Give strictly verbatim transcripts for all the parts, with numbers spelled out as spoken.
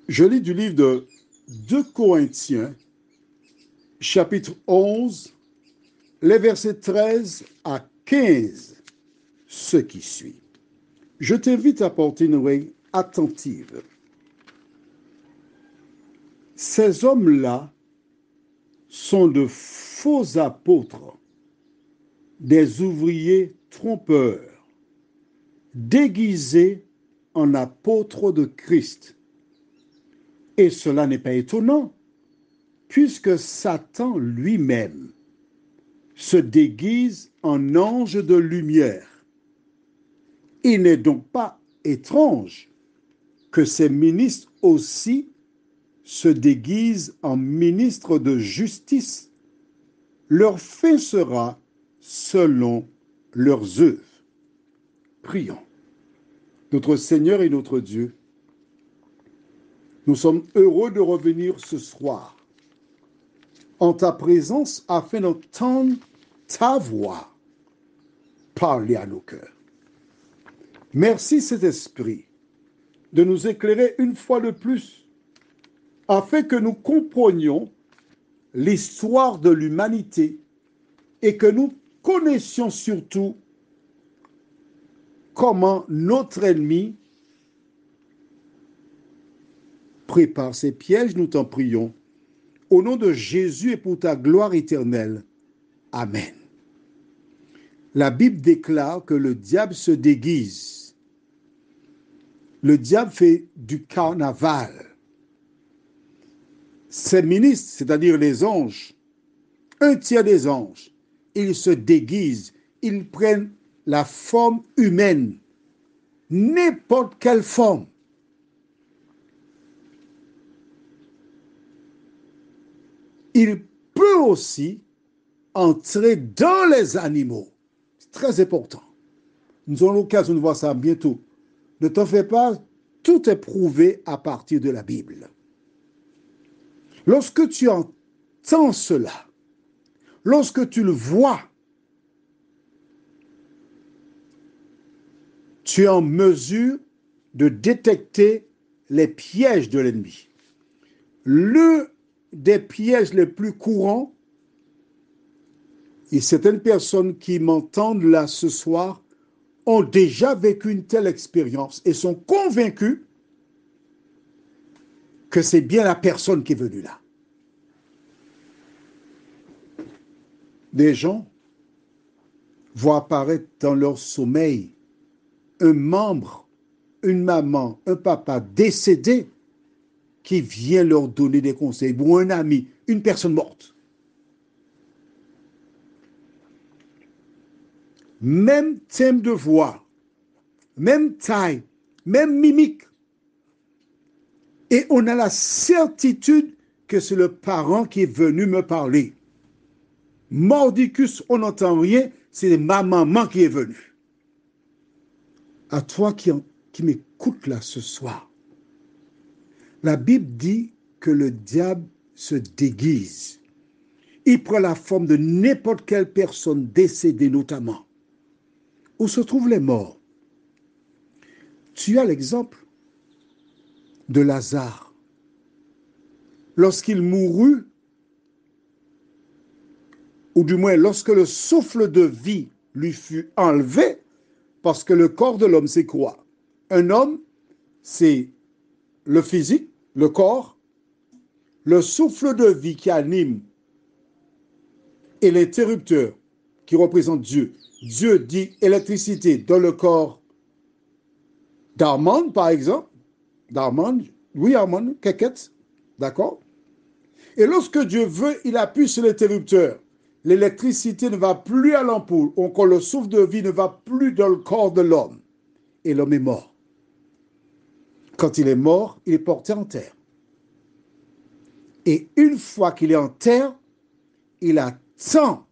Je lis du livre de deux Corinthiens, chapitre onze, les versets treize à quinze, ce qui suit. Je t'invite à porter une oreille attentive. Ces hommes-là sont de faux apôtres, des ouvriers trompeurs, déguisés en apôtres de Christ. Et cela n'est pas étonnant, puisque Satan lui-même se déguise en ange de lumière. Il n'est donc pas étrange que ces ministres aussi se déguisent en ministres de justice. Leur fin sera selon leurs œuvres. Prions. Notre Seigneur et notre Dieu, nous sommes heureux de revenir ce soir en ta présence afin d'entendre ta voix parler à nos cœurs. Merci, Saint-Esprit, de nous éclairer une fois de plus afin que nous comprenions l'histoire de l'humanité et que nous connaissions surtout comment notre ennemi prépare ses pièges. Nous t'en prions. Au nom de Jésus et pour ta gloire éternelle. Amen. La Bible déclare que le diable se déguise. Le diable fait du carnaval. Ses ministres, c'est-à-dire les anges, un tiers des anges, ils se déguisent, ils prennent la forme humaine, n'importe quelle forme. Il peut aussi entrer dans les animaux. C'est très important. Nous aurons l'occasion de voir ça bientôt. Ne t'en fais pas, tout est prouvé à partir de la Bible. Lorsque tu entends cela, lorsque tu le vois, tu es en mesure de détecter les pièges de l'ennemi. L'un des pièges les plus courants, et certaines personnes qui m'entendent là ce soir ont déjà vécu une telle expérience et sont convaincus que c'est bien la personne qui est venue là. Des gens voient apparaître dans leur sommeil un membre, une maman, un papa décédé qui vient leur donner des conseils, ou un ami, une personne morte. Même thème de voix, même taille, même mimique. Et on a la certitude que c'est le parent qui est venu me parler. Mordicus, on n'entend rien, c'est ma maman qui est venue. À toi qui, qui m'écoutes là ce soir, la Bible dit que le diable se déguise. Il prend la forme de n'importe quelle personne décédée notamment. Où se trouvent les morts? Tu as l'exemple de Lazare. Lorsqu'il mourut, ou du moins lorsque le souffle de vie lui fut enlevé, parce que le corps de l'homme, c'est quoi? Un homme, c'est le physique, le corps, le souffle de vie qui anime et l'interrupteur qui représente Dieu. Dieu dit électricité dans le corps d'Armand, par exemple. D'Armand, oui, Armand, Keket, d'accord? Et lorsque Dieu veut, il appuie sur l'interrupteur. L'électricité ne va plus à l'ampoule, encore le souffle de vie ne va plus dans le corps de l'homme. Et l'homme est mort. Quand il est mort, il est porté en terre. Et une fois qu'il est en terre, il attend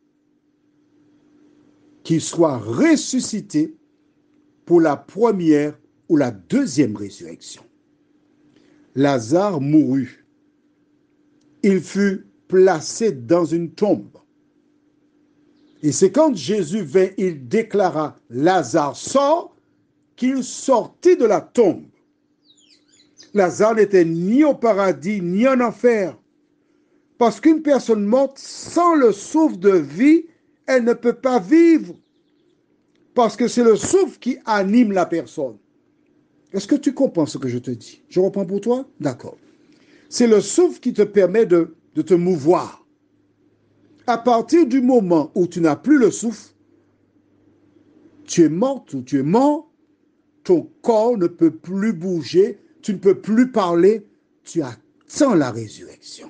qu'il soit ressuscité pour la première ou la deuxième résurrection. Lazare mourut. Il fut placé dans une tombe. Et c'est quand Jésus vint, il déclara « Lazare sort » qu'il sortit de la tombe. Lazare n'était ni au paradis, ni en enfer. Parce qu'une personne morte sans le souffle de vie, elle ne peut pas vivre. Parce que c'est le souffle qui anime la personne. Est-ce que tu comprends ce que je te dis? Je reprends pour toi? D'accord. C'est le souffle qui te permet de, de te mouvoir. À partir du moment où tu n'as plus le souffle, tu es morte ou tu es mort, ton corps ne peut plus bouger, tu ne peux plus parler, tu attends la résurrection.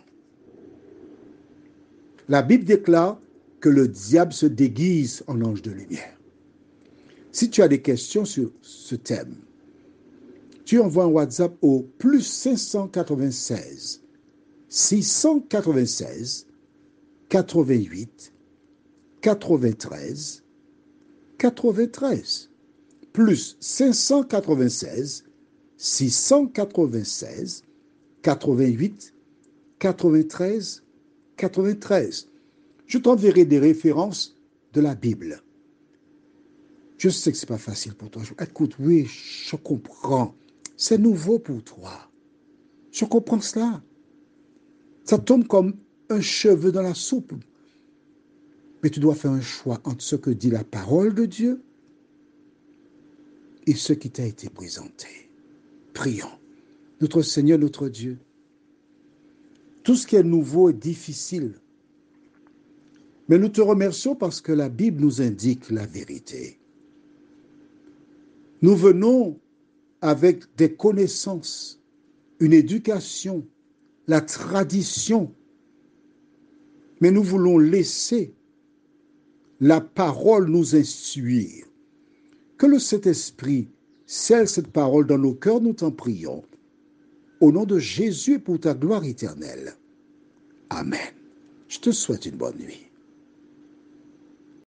La Bible déclare que le diable se déguise en ange de lumière. Si tu as des questions sur ce thème, tu envoies un WhatsApp au plus cinq cent quatre-vingt-seize, six cent quatre-vingt-seize, quatre-vingt-huit, quatre-vingt-treize, quatre-vingt-treize. Plus cinq cent quatre-vingt-seize, six cent quatre-vingt-seize, quatre-vingt-huit, quatre-vingt-treize, quatre-vingt-treize. Je t'enverrai des références de la Bible. Je sais que ce n'est pas facile pour toi. Écoute, oui, je comprends. C'est nouveau pour toi. Je comprends cela. Ça tombe comme un cheveu dans la soupe. Mais tu dois faire un choix entre ce que dit la parole de Dieu et ce qui t'a été présenté. Prions. Notre Seigneur, notre Dieu, tout ce qui est nouveau est difficile. Mais nous te remercions parce que la Bible nous indique la vérité. Nous venons avec des connaissances, une éducation, la tradition, mais nous voulons laisser la parole nous instruire. Que le Saint-Esprit scelle cette parole dans nos cœurs, nous t'en prions. Au nom de Jésus et pour ta gloire éternelle. Amen. Je te souhaite une bonne nuit.